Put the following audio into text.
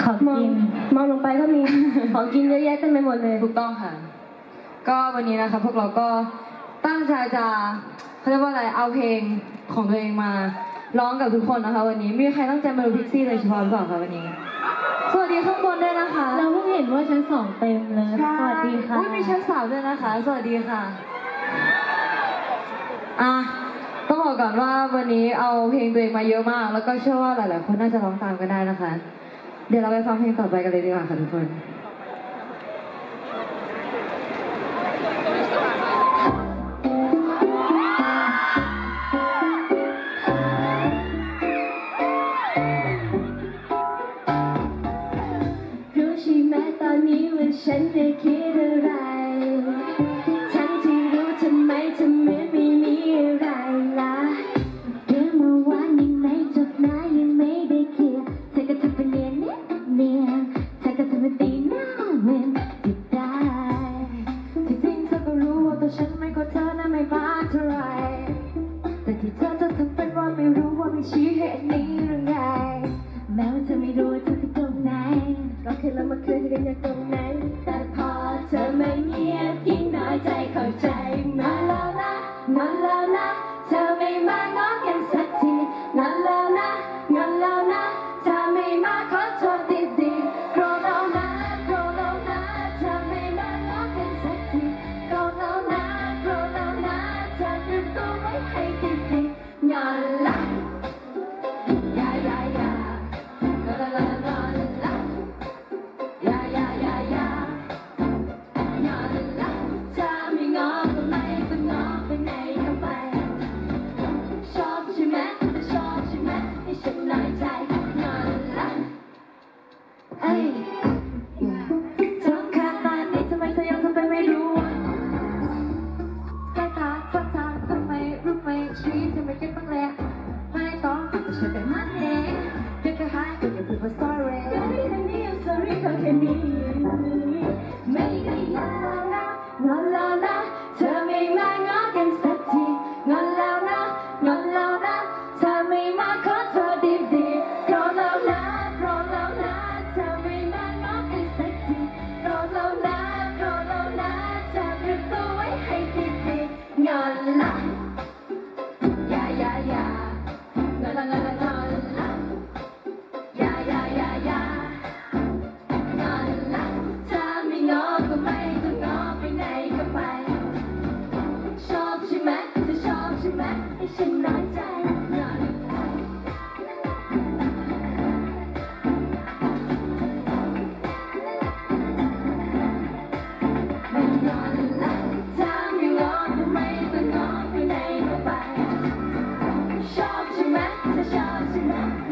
ของกินมองลงไปก็มี ของกินเยอะแยะเต็มไปหมดเลยถูกต้องค่ะก็วันนี้นะคะพวกเราก็ตั้งใจจะเขาเรียกว่าอะไรเอาเพลงของตัวเองมาร้องกับทุกคนนะคะวันนี้มีใครตั้งใจมาดูพิกซี่เลยเฉพาะหรือเปล่าคะวันนี้สวัสดีข้างบนด้วยนะคะเราเพิ่งเห็นว่าชั้น2เต็มเลยสวัสดีค่ะมีชั้น3ด้วยนะคะสวัสดีค่ะต้องบอกก่อนว่าวันนี้เอาเพลงตัวเองมาเยอะมากแล้วก็เชื่อว่าหลายๆคนน่าจะร้องตามกันได้นะคะเดี๋ยวเราไปฟังเพลงต่อไปกันเลยดีกว่าค่ะทุกคนรู้ใช่ไหมตอนนี้ว่าฉันได้คิดอะไรทั้งที่รู้ทำไมเธอเหมือนไม่มีอะไรล่ะเรื่องเมื่อวานยังไม่จบนะยังไม่ได้เคลียร์เธอก็ทำเป็นเนียนเนียนเธอก็ทำเป็นตีหน้าเหมือนติดได้ที่จริงเธอก็รู้ว่าตัวฉันไม่กว่าเธอนะไม่มากเท่าไรแต่ที่เธอจะทำเป็นว่าไม่รู้ว่าไม่ชี้ให้อันนี้หรือไงแม้ว่าเธอไม่รู้ว่าเธอผิดตรงไหนก็แค่เรามาเคยกันอย่างตรงไหนแต่พอเธอไม่เงียบยิ่งน้อยใจเข้าใจงอนแล้วนะงอนแล้วนะเธอไม่มาง้อกันสักทีงอนแล้วนะงอนแล้วนะเธอไม่มาขอโทษดีๆโกรธแล้วนะโกรธแล้วนะเธอไม่มาง้อกันสักทีโกรธแล้วนะโกรธแล้วนะเธอเตรียมตัวไว้ให้ดีๆงอนละอย่าอย่าอย่างอนละงอนละอย่าอย่าอย่าอย่างอนละเธอไม่งอก็ไม่ต้องงอไปไหนก็ไปชอบใช่ไหมจะชอบใช่ไหมให้ฉันน้อยใจงอนละเอ้ยทำขนาดนี้ทำไมเธอยังทำเป็นไม่รู้สายตาฟังทางทำไมรู้ไหมชีวิตทำไมเก็บบ้างแล้วไม่ต้องเชื่อกันมันเองเดี๋ยวก็หายก็อย่าพูดว่า sorry sorry ขอแค่นี้ไม่ได้ยากนะงอนแล้วนะเธอไม่มาง้อกันสักทีงอนแล้วนะงอนแล้วนะเธอไม่มาขอโทษดีๆโกรธแล้วนะโกรธแล้วนะเธอไม่มาง้อกันสักทีโกรธแล้วนะโกรธแล้วนะเธอเตรียมตัวไว้ให้ดีๆงอนละอย่าอย่าอย่างอนละงอนละงอนละอย่าอย่าอย่าอย่างอนละเธอไม่งอก็ไม่ต้องงอไปไหนก็ไปชอบใช่ไหมเธอชอบใช่ไหมให้ฉันน้อยใจงอนละไม่งอนละเธอไม่งอก็ไม่ต้องงอไปไหนก็ไปชอบใช่ไหมเธอชอบใช่ไหม